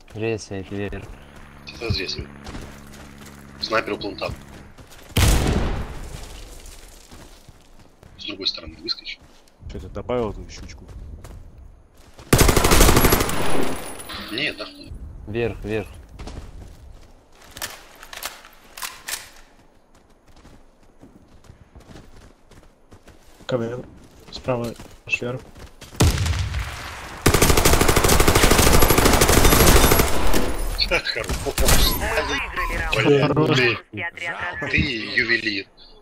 Ресает вверх. Это здесь. Снайпер у планта. С другой стороны выскочил. Что ты добавил эту щучку? Нет, да. Вверх, вверх. КВН. Справа сверху. Хорош. Мы выиграли раунд. Блин, Хорош. И отряд ты ювелир.